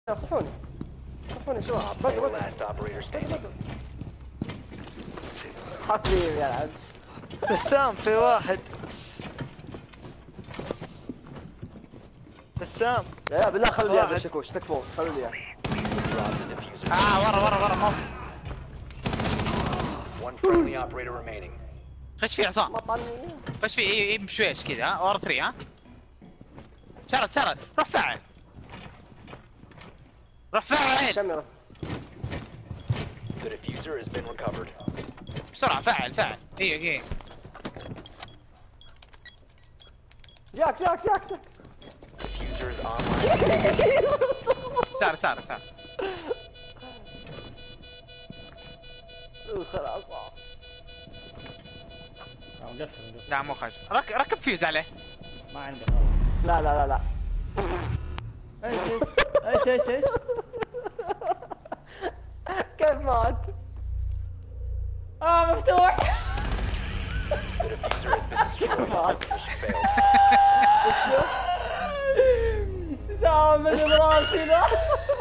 صحوني صحوني شباب بدو حبيبي يا عبد بسام في واحد بسام يا بالله خلوا لي هذا الشكوش تكفون خلوا لي ورا موت. خش فيه عصام خش فيه اي بشويش كذا ها ورا 3 ها شرد روح فاعل كاميرا بسرعة فاعل اي جاك سار خلاص لا مو خش ركب فيوز عليه ما عندي لا ايش كيف مات؟ مفتوح. زعم من راسي